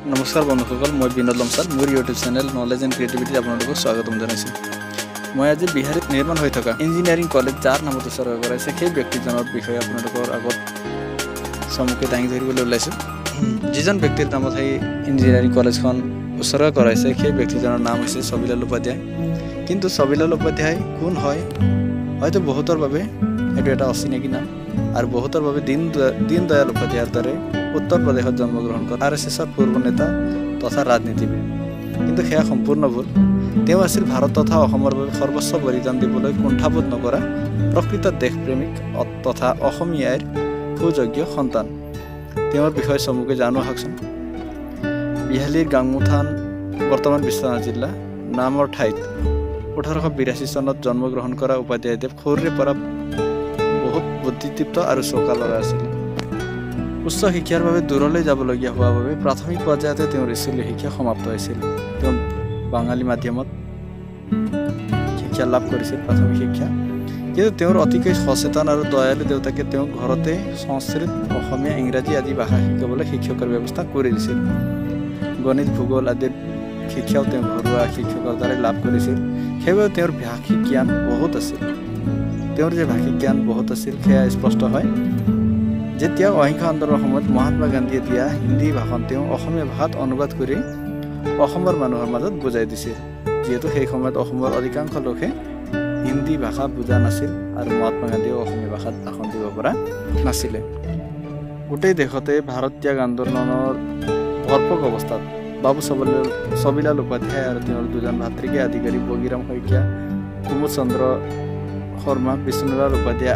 নমস্কাৰ বন্ধুসকল, মই বিনোদ লমছাল। মোৰ ইউটিউব চেনেল নলেজ এণ্ড ক্ৰিয়েটিভিটিত আপোনালোকক স্বাগতম জনাইছোঁ। মই আজি বিহাৰত নিৰ্মাণ হৈ থকা ইঞ্জিনিয়াৰিং কলেজ যাৰ নামত উৎসৰ্গ কৰাইছে সেই ব্যক্তিজনৰ বিষয়ে আপোনালোকৰ আগত চমুকৈ দাঙি ধৰিবলৈ ওলাইছোঁ। যিজন ব্যক্তিৰ নামত সেই ইঞ্জিনিয়াৰিং কলেজখন উৎসৰ্গ কৰাইছে সেই ব্যক্তিজনৰ নাম হৈছে ছবিলাল উপাধ্যায়। কিন্তু ছবিলাল উপাধ্যায় কোন হয়? হয়তো বহুতৰ বাবে এইটো এটা অচিনাকি নাম, আৰু বহুতৰ বাবে দীনদয়াল উপাধ্যায়ৰ দৰে উত্তৰ প্ৰদেশত জন্মগ্ৰহণ কৰা RSSৰ পূৰ্ব নেতা তথা ৰাজনীতিবিদ। কিন্তু সেয়া সম্পূৰ্ণ ভুল। তেওঁ আছিল ভাৰত তথা অসমৰ বাবে সৰ্বোচ্চ বলিদান দিবলৈ কুণ্ঠাবোধ নকৰা প্ৰকৃত দেশপ্ৰেমিক তথা অসমীয়াৰ সুযোগ্য সন্তান। তেওঁৰ বিষয়ে চমুকৈ জানো আহকচোন। বিহালীৰ গাংমুথান বৰ্তমান বিশ্বনাথ জিলা নামৰ ঠাইত 1882 চনত জন্মগ্ৰহণ কৰা উপাধ্যায়দেৱ সৰুৰে পৰা বহুত বুদ্ধিদীপ্ত আৰু চৌকা লগা আছিল। উচ্চ শিক্ষাৰ বাবে দূৰলৈ যাবলগীয়া হোৱাৰ বাবে প্ৰাথমিক পৰ্যায়তে তেওঁৰ স্কুলীয় শিক্ষা সমাপ্ত হৈছিল। তেওঁ বাঙালী মাধ্যমত শিক্ষা লাভ কৰিছিল, প্ৰাথমিক শিক্ষা। কিন্তু তেওঁৰ অতিকৈ সচেতন আৰু দয়ালু দেউতাকে তেওঁক ঘৰতে সংস্কৃত, অসমীয়া, ইংৰাজী আদি ভাষা শিকাবলৈ শিক্ষকৰ ব্যৱস্থা কৰি দিছিল। গণিত, ভূগোল আদিৰ শিক্ষাও তেওঁ ঘৰুৱা শিক্ষকৰ দ্বাৰাই লাভ কৰিছিল। সেইবাবে তেওঁৰ ভাষিক জ্ঞান বহুত আছিল। তেওঁৰ যে ভাষিক জ্ঞান বহুত আছিল সেয়া স্পষ্ট হয় যেতিয়া অহিংসা আন্দোলনৰ সময়ত মহাত্মা গান্ধীয়ে দিয়া হিন্দী ভাষণ তেওঁ অসমীয়া ভাষাত অনুবাদ কৰি অসমৰ মানুহৰ মাজত বুজাই দিছিল। যিহেতু সেই সময়ত অসমৰ অধিকাংশ লোকে হিন্দী ভাষা বুজা নাছিল আৰু মহাত্মা গান্ধীয়েও অসমীয়া ভাষাত ভাষণ দিব পৰা নাছিলে। গোটেই দেশতে ভাৰত ত্যাগ আন্দোলনৰ ভৰপক অৱস্থাত বাবু ছবিলাল উপাধ্যায় আৰু তেওঁৰ দুজন ভাতৃকে আদি কৰি বগীৰাম শইকীয়া, কুমুদ চন্দ্ৰ শৰ্মা, বিষ্ণুলাল উপাধ্যায়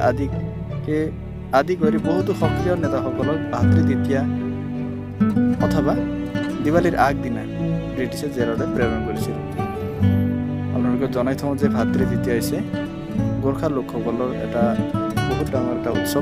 আদি কৰি বহুতো সক্ৰিয় নেতাসকলক ভাতৃ দ্বিতীয়া অথবা দিৱালীৰ আগদিনা ব্ৰিটিছে জেললৈ প্ৰেৰণ কৰিছিল। আপোনালোকে জনাই থওঁ যে ভাতৃ দ্বিতীয়া হৈছে গোৰ্খা লোকসকলৰ এটা বহুত ডাঙৰ এটা উৎসৱ।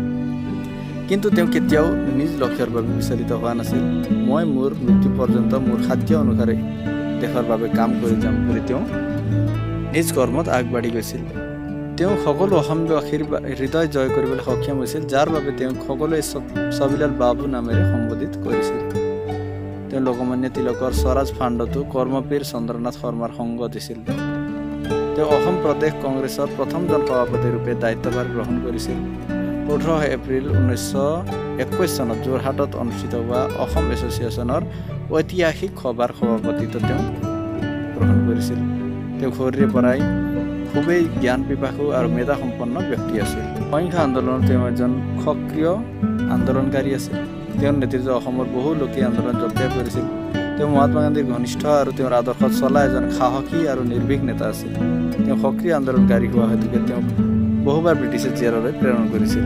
কিন্তু তেওঁ কেতিয়াও নিজ লক্ষ্যৰ বাবে বিচলিত হোৱা নাছিল। মই মোৰ মৃত্যু পৰ্যন্ত মোৰ খাদ্য অনুসাৰে দেশৰ বাবে কাম কৰি যাম বুলি তেওঁ নিজ কৰ্মত আগবাঢ়ি গৈছিল। তেওঁ সকলো অসমবাসীৰ হৃদয় জয় কৰিবলৈ সক্ষম হৈছিল, যাৰ বাবে তেওঁক সকলোৱে ছবিলাল বাবু নামেৰে সম্বোধিত কৰিছিল। তেওঁ লোকমান্য তিলকৰ স্বৰাজ ফাণ্ডতো কৰ্মবীৰ চন্দ্ৰনাথ শৰ্মাৰ সংগ দিছিল। তেওঁ অসম প্ৰদেশ কংগ্ৰেছৰ প্ৰথমজন সভাপতি ৰূপে দায়িত্বভাৰ গ্ৰহণ কৰিছিল। 18 এপ্ৰিল 1921 চনত যোৰহাটত অনুষ্ঠিত হোৱা অসম এছ'চিয়েশ্যনৰ ঐতিহাসিক সভাৰ সভাপতিত্ব তেওঁ গ্ৰহণ কৰিছিল। তেওঁ সৰুৰে পৰাই খুবেই জ্ঞান পিপাসু আৰু মেধাসম্পন্ন ব্যক্তি আছিল। অহিংসা আন্দোলনত তেওঁ এজন সক্ৰিয় আন্দোলনকাৰী আছিল। তেওঁৰ নেতৃত্বত অসমৰ বহু লোকে আন্দোলন জব্দ কৰিছিল। তেওঁ মহাত্মা গান্ধীৰ ঘনিষ্ঠ আৰু তেওঁৰ আদৰ্শত চলা এজন সাহসী আৰু নিৰ্ভীক নেতা আছিল। তেওঁ সক্ৰিয় আন্দোলনকাৰী হোৱা হেতুকে তেওঁক বহুবাৰ ব্ৰিটিছে জেললৈ প্ৰেৰণ কৰিছিল।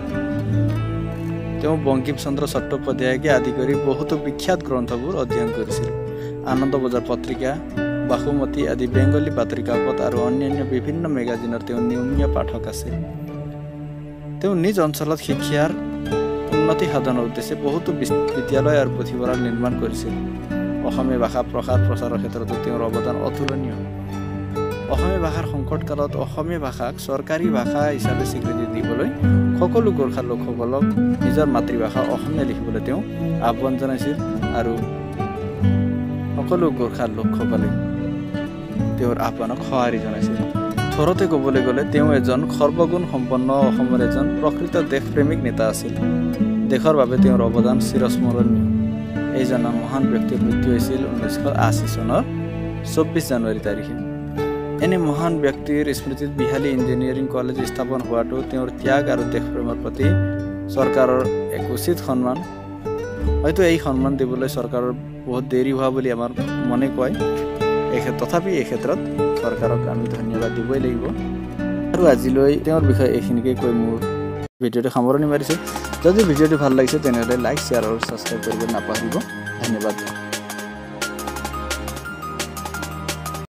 তেওঁ বংকিম চন্দ্ৰ চট্টোপাধ্যায়কে আদি কৰি বহুতো বিখ্যাত গ্ৰন্থবোৰ অধ্যয়ন কৰিছিল। আনন্দ বজাৰ পত্ৰিকা, বাসুমতী আদি বেংগলী বাতৰি কাকত আৰু অন্যান্য বিভিন্ন মেগাজিনৰ তেওঁ নিয়মীয়া পাঠক আছিল। তেওঁ নিজ অঞ্চলত শিক্ষাৰ উন্নতি সাধনৰ উদ্দেশ্যে বহুতো বিদ্যালয় আৰু পুথিভঁৰাল নিৰ্মাণ কৰিছিল। অসমীয়া ভাষা প্ৰসাৰ প্ৰচাৰৰ ক্ষেত্ৰতো তেওঁৰ অৱদান অতুলনীয়। অসমীয়া ভাষাৰ সংকটকালত অসমীয়া ভাষাক চৰকাৰী ভাষা হিচাপে স্বীকৃতি দিবলৈ সকলো গোৰ্খা লোকসকলক নিজৰ মাতৃভাষা অসমীয়া লিখিবলৈ তেওঁ আহ্বান জনাইছিল, আৰু সকলো গোৰ্খা লোকসকলে তেওঁৰ আহ্বানক সঁহাৰি জনাইছিল। থোৰতে ক'বলৈ গ'লে তেওঁ এজন সৰ্বগুণ সম্পন্ন অসমৰ এজন প্ৰকৃত দেশপ্ৰেমিক নেতা আছিল। দেশৰ বাবে তেওঁৰ অৱদান চিৰস্মৰণীয়। এইজন মহান ব্যক্তিৰ মৃত্যু হৈছিল 1980 চনৰ 24 জানুৱাৰী তাৰিখে। এনে মহান ব্যক্তিৰ স্মৃতিত বিহালী ইঞ্জিনিয়াৰিং কলেজ স্থাপন হোৱাটো তেওঁৰ ত্যাগ আৰু দেশপ্ৰেমৰ প্ৰতি চৰকাৰৰ এক উচিত সন্মান। হয়তো এই সন্মান দিবলৈ চৰকাৰৰ বহুত দেৰি হোৱা বুলি আমাৰ মনে কয়। তথাপি এই ক্ষেত্ৰত চৰকাৰক আমি ধন্যবাদ দিবই লাগিব। আৰু আজিলৈ তেওঁৰ বিষয়ে এইখিনিকে কৈ মোৰ ভিডিঅ'টো সামৰণি মাৰিছোঁ। যদি ভিডিঅ'টো ভাল লাগিছে তেনেহ'লে লাইক, শ্বেয়াৰ আৰু ছাবস্ক্ৰাইব কৰিব নাপাহৰিব। ধন্যবাদ।